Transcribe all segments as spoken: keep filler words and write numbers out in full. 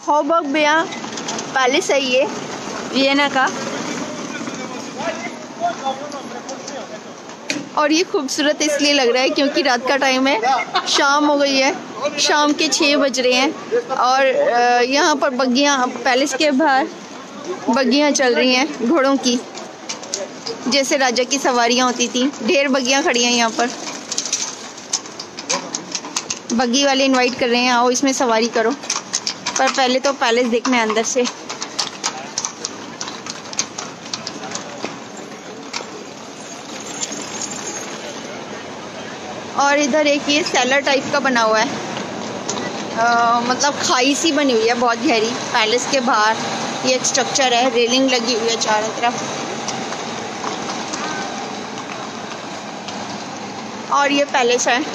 हॉबर्ग बिया पैलेस है ये वियना का, और ये खूबसूरत इसलिए लग रहा है क्योंकि रात का टाइम है, शाम हो गई है, शाम के छः बज रहे हैं और यहाँ पर बग्गियाँ, पैलेस के बाहर बग्गियाँ चल रही हैं घोड़ों की, जैसे राजा की सवारियाँ होती थी। ढेर बग्गियाँ खड़ी हैं यहाँ पर, बग्गी वाले इनवाइट कर रहे हैं, आओ इसमें सवारी करो, पर पहले तो पैलेस देखना है अंदर से। और इधर एक ये सेलर टाइप का बना हुआ है, आ, मतलब खाई सी बनी हुई है बहुत गहरी पैलेस के बाहर। ये एक स्ट्रक्चर है, रेलिंग लगी हुई है चारों तरफ, और ये पैलेस है।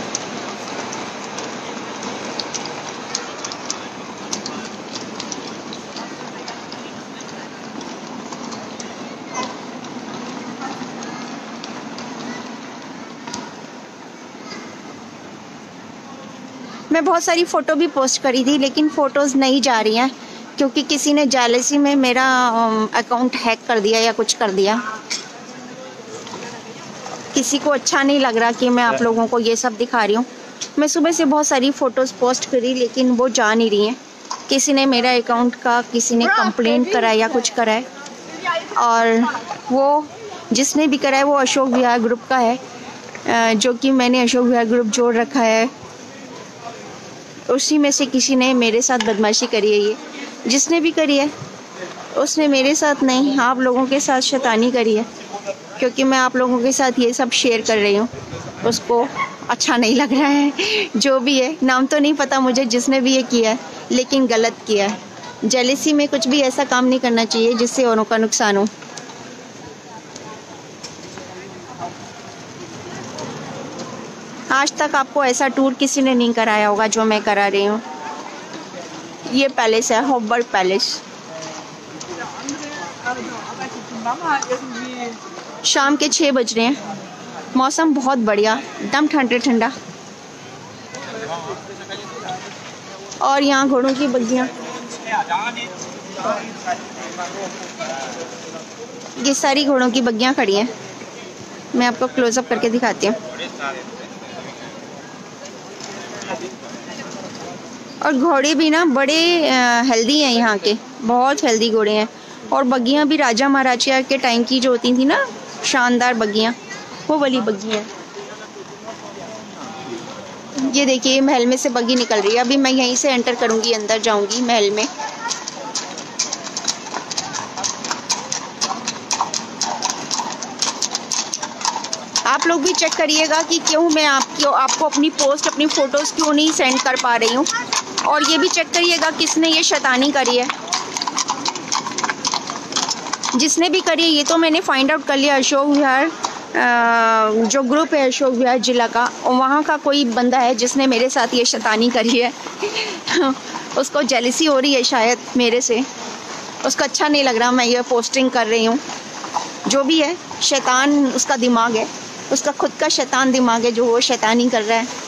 मैं बहुत सारी फ़ोटो भी पोस्ट करी थी, लेकिन फ़ोटोज़ नहीं जा रही हैं क्योंकि किसी ने जेलसी में मेरा अकाउंट हैक कर दिया या कुछ कर दिया। किसी को अच्छा नहीं लग रहा कि मैं आप लोगों को ये सब दिखा रही हूँ। मैं सुबह से बहुत सारी फ़ोटोज़ पोस्ट करी, लेकिन वो जा नहीं रही हैं। किसी ने मेरा अकाउंट का किसी ने कंप्लेंट करा या कुछ करा है, और वो जिसने भी करा है वो अशोक विहार ग्रुप का है, जो कि मैंने अशोक विहार ग्रुप जोड़ रखा है। उसी में से किसी ने मेरे साथ बदमाशी करी है। ये जिसने भी करी है उसने मेरे साथ नहीं, आप लोगों के साथ शैतानी करी है, क्योंकि मैं आप लोगों के साथ ये सब शेयर कर रही हूँ। उसको अच्छा नहीं लग रहा है। जो भी है, नाम तो नहीं पता मुझे जिसने भी ये किया है, लेकिन गलत किया है। जेलसी में कुछ भी ऐसा काम नहीं करना चाहिए जिससे औरों का नुकसान हो। आज तक आपको ऐसा टूर किसी ने नहीं कराया होगा जो मैं करा रही हूँ। ये पैलेस है, हॉबर्ग पैलेस। शाम के छः बज रहे हैं, मौसम बहुत बढ़िया, एकदम ठंडा ठंडा, और यहाँ घोड़ों की बग्गियाँ। ये सारी घोड़ों की बग्गियाँ खड़ी हैं। मैं आपको क्लोजअप करके दिखाती हूँ। और घोड़े भी ना बड़े हेल्दी हैं यहाँ के, बहुत हेल्दी घोड़े हैं। और बग्गियाँ भी राजा महाराजा के टाइम की जो होती थी ना, शानदार बग्गियाँ, वो वाली बग्गियाँ। ये देखिए, महल में से बग्गी निकल रही है। अभी मैं यहीं से एंटर करूँगी, अंदर जाऊँगी महल में। आप लोग भी चेक करिएगा कि क्यों मैं आपकी आपको अपनी पोस्ट, अपनी फ़ोटोज़ क्यों नहीं सेंड कर पा रही हूँ। और ये भी चेक करिएगा किसने ये शैतानी करी है। जिसने भी करी है, ये तो मैंने फाइंड आउट कर लिया। अशोक विहार जो ग्रुप है अशोक विहार जिला का, वहाँ का कोई बंदा है जिसने मेरे साथ ये शैतानी करी है। उसको जेलसी हो रही है शायद मेरे से, उसको अच्छा नहीं लग रहा मैं ये पोस्टिंग कर रही हूँ। जो भी है, शैतान उसका दिमाग है, उसका खुद का शैतान दिमाग है जो वो शैतानी कर रहा है।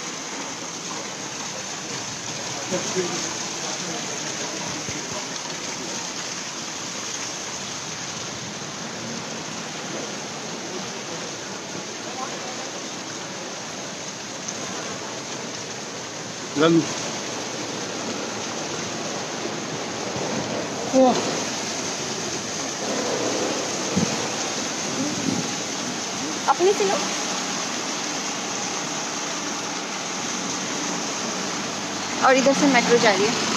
अपनी से लो। और इधर से मेट्रो जा रही है।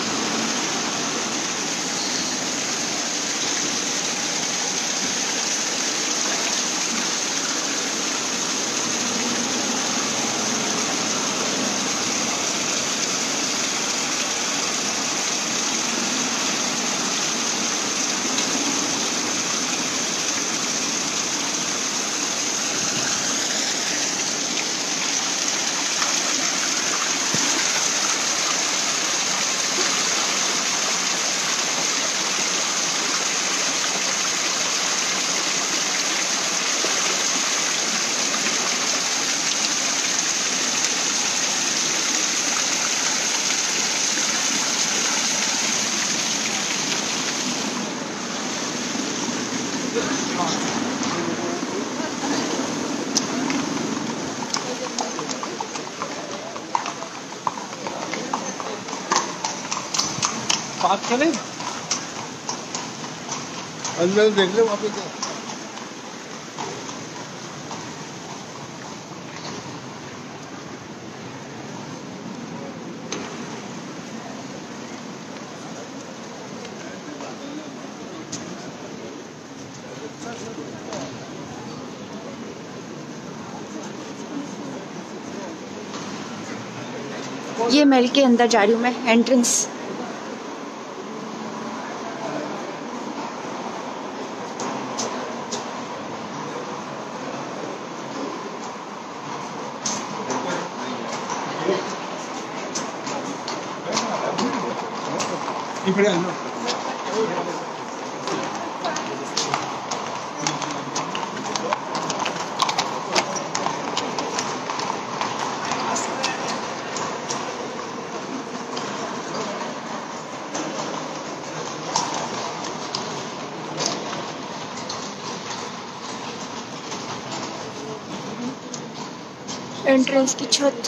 बात करें अंदर देख ले वहाँ पे क्या ये महल के अंदर जा रही हूँ मैं, एंट्रेंस। एंट्रेंस की छत।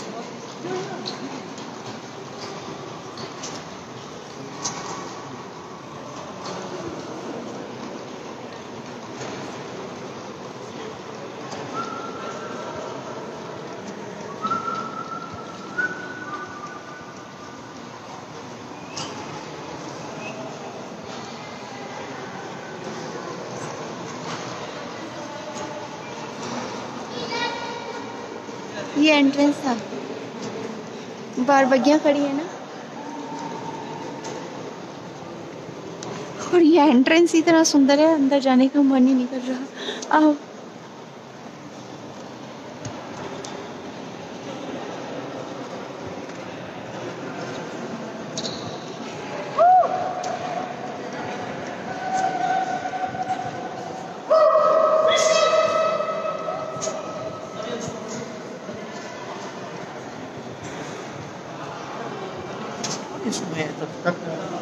ये एंट्रेंस था, बाहर बग्गियां खड़ी है ना, और ये एंट्रेंस इतना सुंदर है, अंदर जाने का मन ही नहीं कर रहा। आओ इसमें तब तक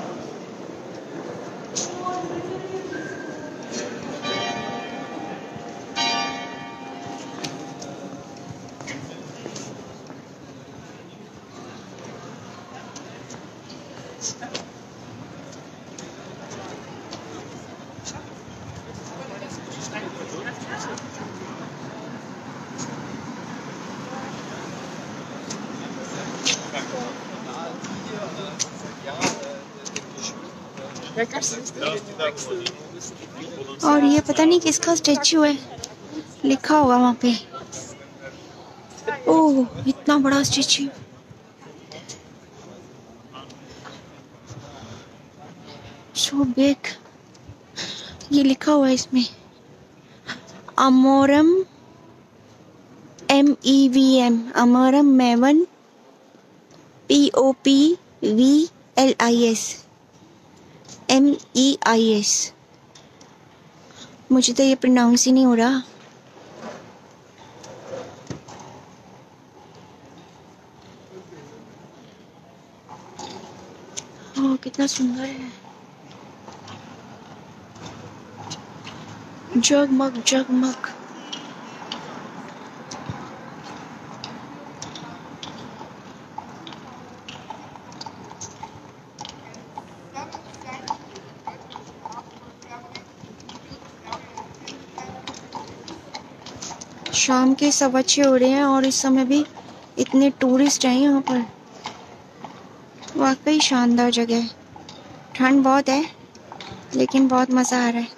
और ये पता नहीं किसका स्टेच्यू है, लिखा होगा वहाँ पे। ओह, इतना बड़ा स्टेच्यू, सो बिग। ये लिखा हुआ है इसमें, अमोरम, एम ई वी एम, अमोरम मेवन, P O P V L I S, M E I S. मुझे तो ये प्रोनाउंस ही नहीं हो रहा। ओह, कितना सुंदर है। जगमग जगमग। शाम के सवा छः हो रहे हैं और इस समय भी इतने टूरिस्ट हैं यहाँ पर। वाकई शानदार जगह है। ठंड बहुत है लेकिन बहुत मज़ा आ रहा है।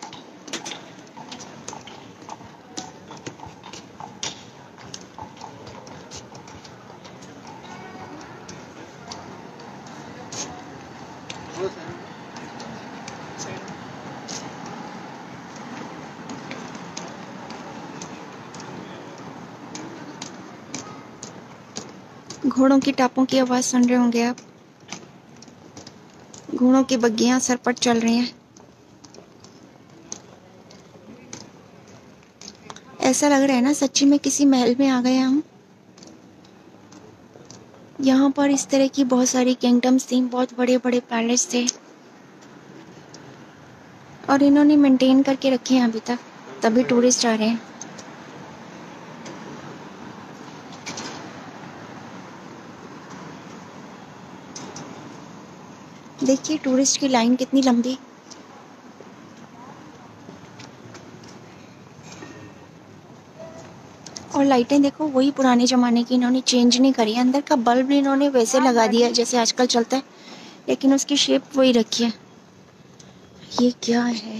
घोड़ों की टापों की आवाज़ सुन रहे होंगे आप। घोड़ों की बग्गियां सर पर चल रही हैं। ऐसा लग रहा है ना सच्ची में किसी महल में आ गए हम। यहाँ पर इस तरह की बहुत सारी किंगडम्स थी, बहुत बड़े बड़े पैलेस थे और इन्होंने मेंटेन करके रखे हैं अभी तक, तभी टूरिस्ट आ रहे हैं। देखिए टूरिस्ट की लाइन कितनी लंबी। और लाइटें देखो वही पुराने ज़माने की, इन्होंने चेंज नहीं करी। अंदर का बल्ब इन्होंने वैसे लगा दिया जैसे आजकल चलता है, लेकिन उसकी शेप वही रखी है। ये क्या है?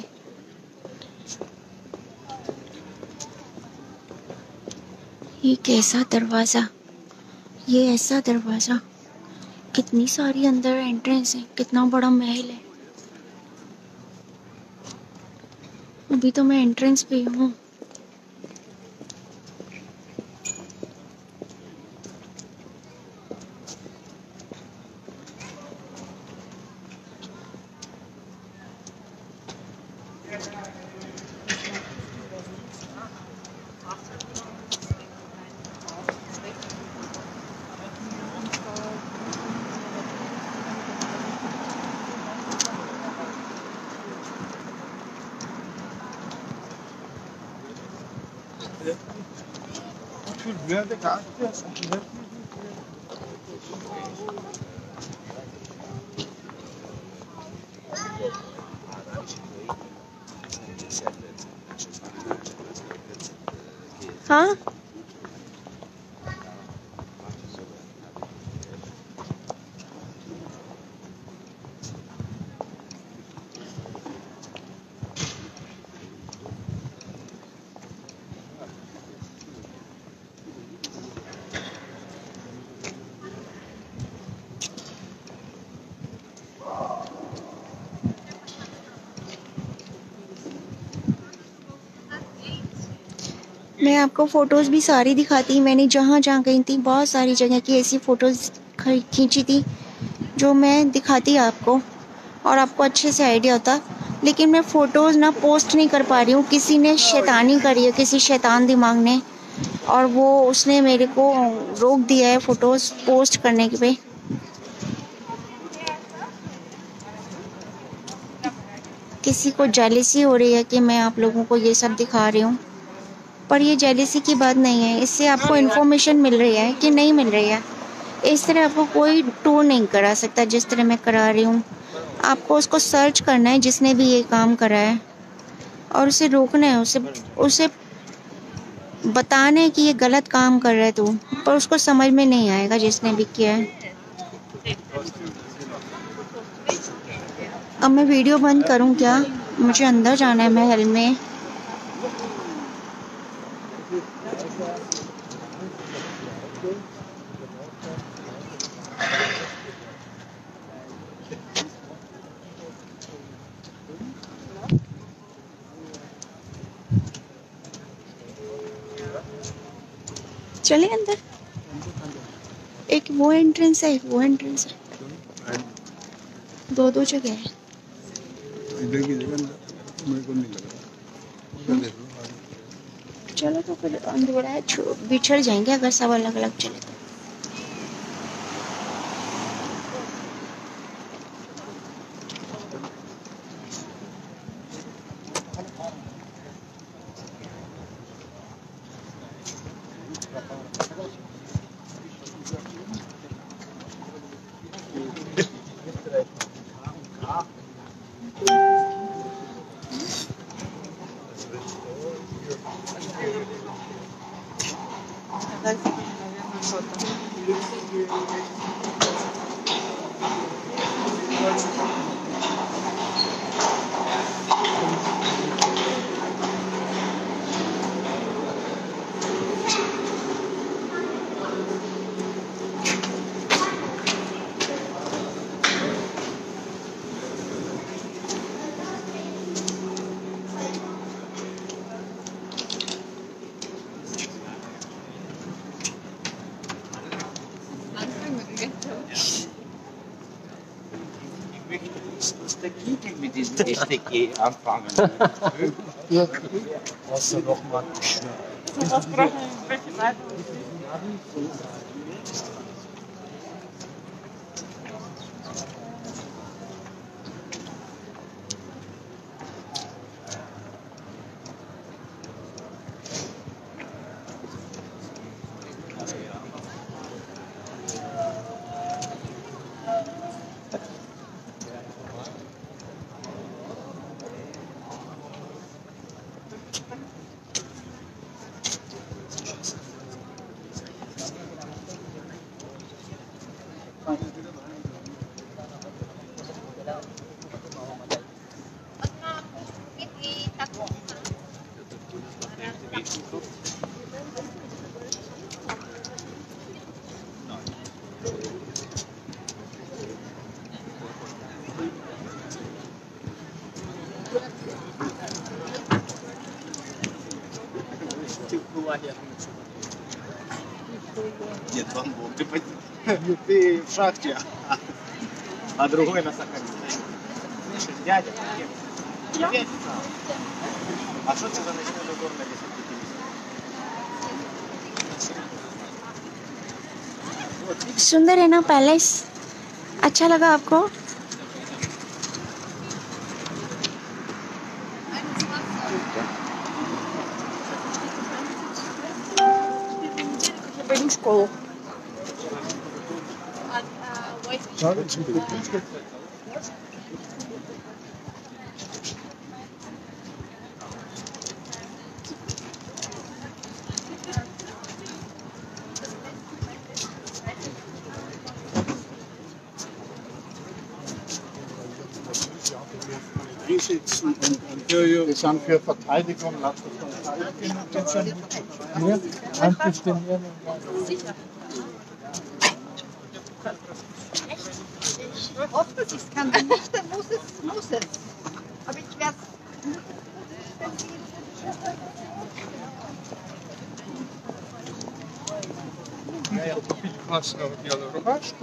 ये कैसा दरवाज़ा, ये ऐसा दरवाज़ा। कितनी सारी अंदर एंट्रेंस है, कितना बड़ा महल है। अभी तो मैं एंट्रेंस पे हूँ। हाँ मैं आपको फ़ोटोज़ भी सारी दिखाती। मैंने जहाँ जहाँ गई थी बहुत सारी जगह की ऐसी फ़ोटोज़ खींची थी जो मैं दिखाती आपको, और आपको अच्छे से आइडिया होता। लेकिन मैं फ़ोटोज़ ना पोस्ट नहीं कर पा रही हूँ। किसी ने शैतानी करी है, किसी शैतान दिमाग ने, और वो उसने मेरे को रोक दिया है फ़ोटोज़ पोस्ट करने के पे। किसी को जेलसी हो रही है कि मैं आप लोगों को ये सब दिखा रही हूँ, पर ये जेलसी की बात नहीं है। इससे आपको इन्फॉर्मेशन मिल रही है कि नहीं मिल रही है। इस तरह आपको कोई टूर नहीं करा सकता जिस तरह मैं करा रही हूँ। आपको उसको सर्च करना है जिसने भी ये काम करा है, और उसे रोकना है, उसे उसे बताना है कि ये गलत काम कर रहा है तू, पर उसको समझ में नहीं आएगा जिसने भी किया है। अब मैं वीडियो बंद करूँ क्या? मुझे अंदर जाना है महल में। चले अंदर। एक वो एंट्रेंस है, एक वो एंट्रेंस है, दो दो जगह है। इधर की जगह मेरे को नहीं लग रहा। चलो तो फिर अंधेरा है, बिछड़ जाएंगे अगर सब अलग अलग चले तो। Ist der Kiki mit diesem S D G anfangen? Ja, was er noch mal. Was brauchen wir? Нет, Ван Гог, ты ты в шахте, а другой на Сахарине. Слышишь, дядя, привет. А что ты за ночной дозор на лесопутеве? सुंदर है ना पैलेस? अच्छा लगा आपको? Wedding school. Sitzen und, und die sind für Verteidigung, lasst uns verteidigen und jetzt sind wir anbestimmieren. Sicher. Ich hoffe, dass ich es kann. Wenn nicht, dann muss es, muss es. Aber ich werde Ja, купить красного белую рубашку.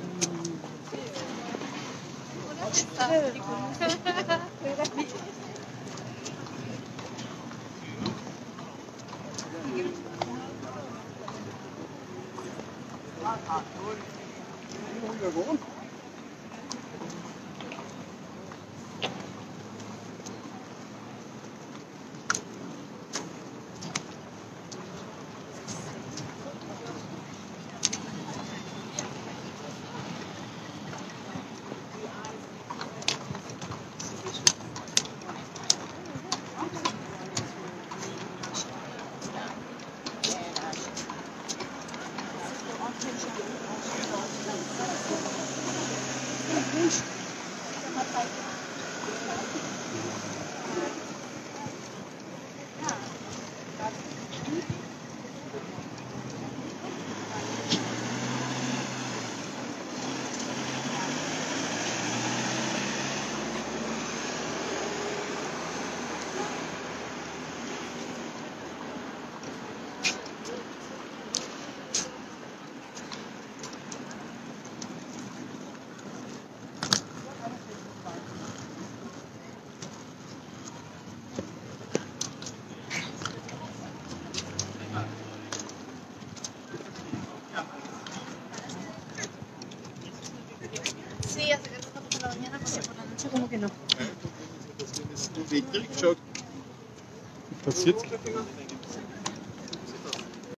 Sí, hace que toca por la mañana, porque por la noche como que no. Passiert